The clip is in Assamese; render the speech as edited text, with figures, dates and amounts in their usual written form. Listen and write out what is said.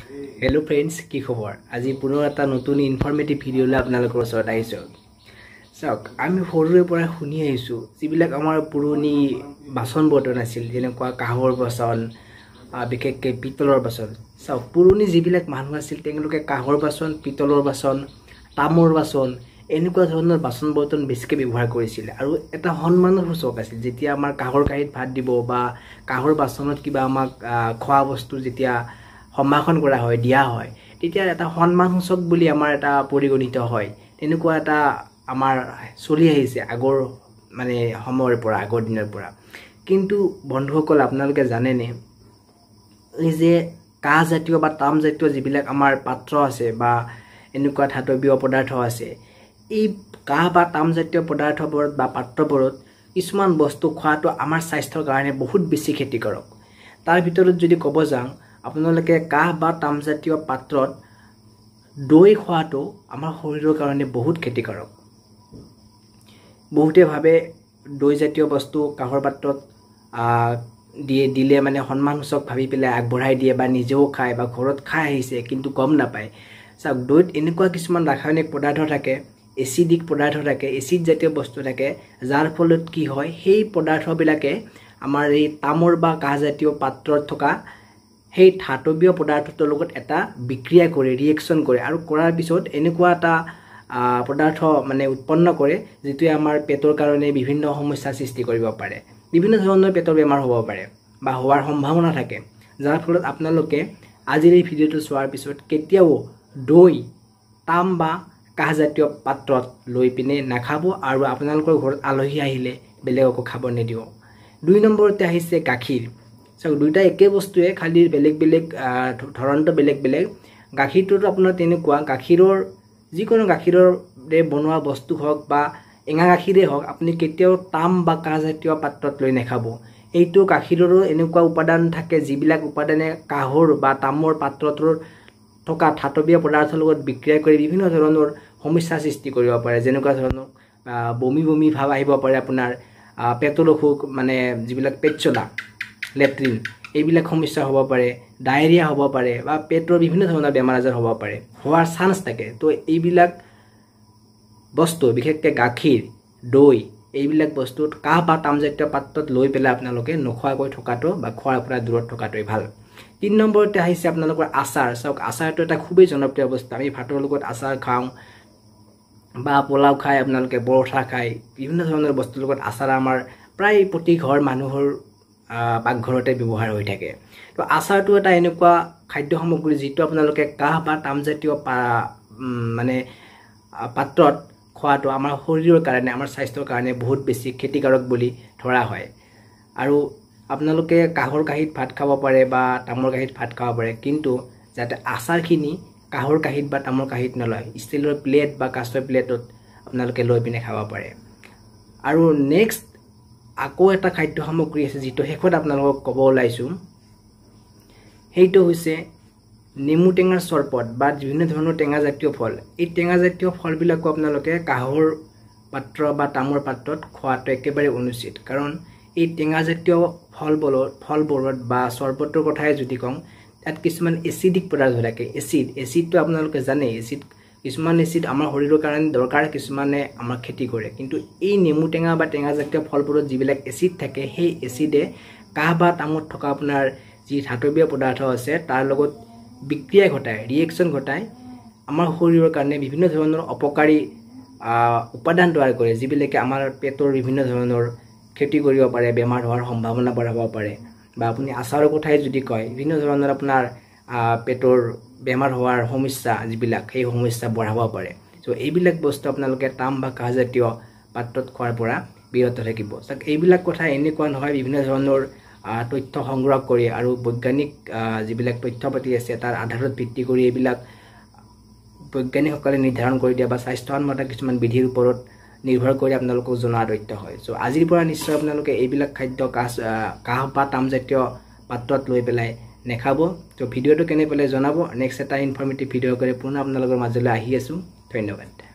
Hello friends, কি খবৰ? আজি পুনৰ এটা নতুন ইনফৰমেটিভ ভিডিঅ লৈ আপোনালোকৰ ওচৰত আহিছো। চাওক, আমি সৰুৰে পৰা শুনি আহিছো যিবিলাক আমাৰ পুৰণি বাচন বৰ্তন আছিল, যেনেকুৱা কাঁহৰ বাচন, বিশেষকৈ পিতলৰ বাচন। চাওক, পুৰণি যিবিলাক মানুহ আছিল তেওঁলোকে কাঁহৰ বাচন, পিতলৰ বাচন, তামৰ বাচন এনেকুৱা ধৰণৰ বাচন বৰ্তন বেছিকৈ ব্যৱহাৰ কৰিছিল আৰু এটা সন্মানৰ সূচক আছিল। যেতিয়া আমাৰ কাঁহৰ কাঁহীত ভাত দিব বা কাঁহৰ বাচনত কিবা আমাক খোৱা বস্তু যেতিয়া সম্ভাষণ কৰা হয়, দিয়া হয়, তেতিয়া এটা সন্মানসূচক বুলি আমাৰ এটা পৰিগণিত হয়। তেনেকুৱা এটা আমাৰ চলি আহিছে আগৰ সময়ৰ পৰা, আগৰ দিনৰ পৰা। কিন্তু বন্ধুসকল, আপোনালোকে জানেনে এই যে কাঁহজাতীয় বা তামজাতীয় যিবিলাক আমাৰ পাত্ৰ আছে বা এনেকুৱা ধাতৱীয় পদাৰ্থ আছে, এই কাঁহ বা তামজাতীয় পদাৰ্থবোৰত বা পাত্ৰবোৰত কিছুমান বস্তু খোৱাটো আমাৰ স্বাস্থ্যৰ কাৰণে বহুত বেছি ক্ষতিকাৰক। তাৰ ভিতৰত যদি ক'ব যাওঁ, আপোনালোকে কাঁহ বা তামজাতীয় পাত্ৰত দৈ খোৱাটো আমাৰ শৰীৰৰ কাৰণে বহুত ক্ষতিকাৰক। বহুতে ভাবে দৈজাতীয় বস্তু কাঁহৰ পাত্ৰত দিলে সন্মানসূচক ভাবি পেলাই আগবঢ়াই দিয়ে বা নিজেও খায় বা ঘৰত খাই আহিছে, কিন্তু গম নাপায়। চাওক, দৈত এনেকুৱা কিছুমান ৰাসায়নিক পদাৰ্থ থাকে, এচিডিক পদাৰ্থ থাকে, এচিড জাতীয় বস্তু থাকে, যাৰ ফলত কি হয়, সেই পদাৰ্থবিলাকে আমাৰ এই তামৰ বা কাঁহজাতীয় পাত্ৰত থকা সেই ধাতৱীয় পদাৰ্থটোৰ লগত এটা বিক্ৰিয়া কৰে, ৰিয়েকশ্যন কৰে, আৰু কৰাৰ পিছত এনেকুৱা এটা পদাৰ্থ উৎপন্ন কৰে যিটোৱে আমাৰ পেটৰ কাৰণে বিভিন্ন সমস্যাৰ সৃষ্টি কৰিব পাৰে। বিভিন্ন ধৰণৰ পেটৰ বেমাৰ হ'ব পাৰে বা হোৱাৰ সম্ভাৱনা থাকে, যাৰ ফলত আপোনালোকে আজিৰ এই ভিডিঅ'টো চোৱাৰ পিছত কেতিয়াও দৈ তাম বা কাঁহজাতীয় পাত্ৰত লৈ পিনে নাখাব আৰু আপোনালোকৰ ঘৰত আলহী আহিলে বেলেগকো খাব নিদিব। 2 নম্বৰতে আহিছে গাখীৰ। চাওক, দুইটা একে বস্তুৱে, খালি বেলেগ বেলেগ ধৰণটো বেলেগ বেলেগ। গাখীৰটোতো আপোনাৰ তেনেকুৱা, গাখীৰৰ যিকোনো গাখীৰৰে বনোৱা বস্তু হওক বা এঙা গাখীৰে হওক, আপুনি কেতিয়াও তাম বা কাঁহজাতীয় পাত্ৰত লৈ নাখাব। এইটো গাখীৰৰো এনেকুৱা উপাদান থাকে যিবিলাক উপাদানে কাঁহৰ বা তামৰ পাত্ৰটোৰ থকা ধাতৱীয় পদাৰ্থৰ লগত বিক্ৰিয়া কৰি বিভিন্ন ধৰণৰ সমস্যাৰ সৃষ্টি কৰিব পাৰে। যেনেকুৱা ধৰণৰ বমি বমি ভাৱ আহিব পাৰে, আপোনাৰ পেটৰ অসুখ, যিবিলাক পেট চলা, লেট্ৰিন, এইবিলাক সমস্যা হ'ব পাৰে, ডায়েৰিয়া হ'ব পাৰে বা পেটৰ বিভিন্ন ধৰণৰ বেমাৰ আজাৰ হ'ব পাৰে, হোৱাৰ চান্স থাকে। তো এইবিলাক বস্তু, বিশেষকৈ গাখীৰ, দৈ, এইবিলাক বস্তুত কাঁহ বা তামজাতীয় পাত্ৰত লৈ পেলাই আপোনালোকে নোখোৱাকৈ থকাটো বা খোৱাৰ পৰা দূৰত থকাটোৱেই ভাল। 3 নম্বৰতে আহিছে আপোনালোকৰ আচাৰ। চাওক, আচাৰটো এটা খুবেই জনপ্ৰিয় বস্তু। আমি ভাতৰ লগত আচাৰ খাওঁ বা পোলাও খাই, আপোনালোকে পৰঠা খায়, বিভিন্ন ধৰণৰ বস্তুৰ লগত আচাৰ আমাৰ প্ৰায় প্ৰতি ঘৰ মানুহৰ পাকঘৰতে ব্যৱহাৰ হৈ থাকে। তো আচাৰটো এটা এনেকুৱা খাদ্য সামগ্ৰী যিটো আপোনালোকে কাঁহ বা তামজাতীয় পাত্ৰত খোৱাটো আমাৰ শৰীৰৰ কাৰণে, আমাৰ স্বাস্থ্যৰ কাৰণে বহুত বেছি ক্ষতিকাৰক বুলি ধৰা হয়। আৰু আপোনালোকে কাঁহৰ কাঁহীত ভাত খাব পাৰে বা তামৰ কাঁহীত ভাত খাব পাৰে, কিন্তু যাতে আচাৰখিনি কাঁহৰ কাঁহীত বা তামৰ কাঁহীত নলয়, ষ্টিলৰ প্লেট বা কাঁচৰ প্লেটত আপোনালোকে লৈ পিনে খাব পাৰে। আৰু নেক্সট আকৌ এটা খাদ্য সামগ্ৰী আছে যিটো শেষত আপোনালোকক ক'ব ওলাইছোঁ, সেইটো হৈছে নেমু টেঙাৰ চৰবত বা বিভিন্ন ধৰণৰ টেঙাজাতীয় ফল। এই টেঙাজাতীয় ফলবিলাকো আপোনালোকে কাঁহৰ পাত্ৰ বা তামৰ পাত্ৰত খোৱাটো একেবাৰে অনুচিত। কাৰণ এই টেঙাজাতীয় ফলবোৰত বা চৰবতৰ কথাই যদি কওঁ, তাত কিছুমান এচিডিক পদাৰ্থ থাকে। এচিডটো আপোনালোকে জানে, কিছুমান এচিড আমাৰ শৰীৰৰ কাৰণে দৰকাৰ, কিছুমানে আমাক ক্ষতি কৰে। কিন্তু এই নেমু টেঙা বা টেঙাজাতীয় ফলবোৰত যিবিলাক এচিড থাকে, সেই এচিডে কাঁহ বা তামত থকা আপোনাৰ যি ধাতৱীয় পদাৰ্থ আছে তাৰ লগত বিক্ৰিয়া ঘটায়, ৰিয়েকশ্যন ঘটায়, আমাৰ শৰীৰৰ কাৰণে বিভিন্ন ধৰণৰ অপকাৰী উপাদান তৈয়াৰ কৰে, যিবিলাকে আমাৰ পেটৰ বিভিন্ন ধৰণৰ ক্ষতি কৰিব পাৰে, বেমাৰ হোৱাৰ সম্ভাৱনা বঢ়াব পাৰে। বা আপুনি আচাৰৰ কথাই যদি কয়, বিভিন্ন ধৰণৰ আপোনাৰ পেটৰ বেমাৰ হোৱাৰ সমস্যা যিবিলাক, সেই সমস্যা বঢ়াব পাৰে। চ' এইবিলাক বস্তু আপোনালোকে তাম বা কাঁহজাতীয় পাত্ৰত খোৱাৰ পৰা বিৰত থাকিব। এইবিলাক কথা এনেকুৱা নহয়, বিভিন্ন ধৰণৰ তথ্য সংগ্ৰহ কৰি আৰু বৈজ্ঞানিক যিবিলাক তথ্য পাতি আছে তাৰ আধাৰত ভিত্তি কৰি এইবিলাক বৈজ্ঞানিকসকলে নিৰ্ধাৰণ কৰি দিয়া বা স্বাস্থ্যসন্মত কিছুমান বিধিৰ ওপৰত নিৰ্ভৰ কৰি আপোনালোকক জনোৱা তথ্য হয়। চ' আজিৰ পৰা নিশ্চয় আপোনালোকে এইবিলাক খাদ্য কাঁহ বা তামজাতীয় পাত্ৰত লৈ পেলাই নেখাব। ত' ভিডিঅ'টো কেনে পালে জনাব। নেক্সট এটা ইনফৰ্মেটিভ ভিডিঅ' কৰি পুনৰ আপোনালোকৰ মাজলৈ আহি আছোঁ। ধন্যবাদ।